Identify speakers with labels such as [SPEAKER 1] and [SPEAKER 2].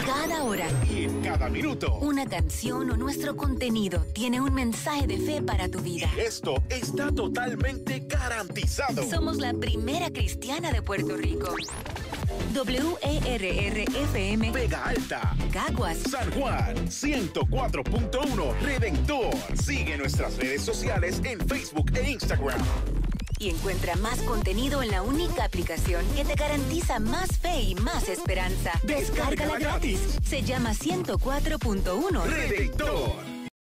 [SPEAKER 1] Cada hora
[SPEAKER 2] y en cada minuto.
[SPEAKER 1] Una canción o nuestro contenido tiene un mensaje de fe para tu vida.
[SPEAKER 2] Y esto está totalmente garantizado.
[SPEAKER 1] Somos la primera cristiana de Puerto Rico. WERR-FM
[SPEAKER 2] Vega Alta,
[SPEAKER 1] Caguas,
[SPEAKER 2] San Juan, 104.1 Redentor. Sigue nuestras redes sociales en Facebook e Instagram.
[SPEAKER 1] Y encuentra más contenido en la única aplicación que te garantiza más fe y más esperanza. Descárgala gratis. Se llama 104.1
[SPEAKER 2] Redentor.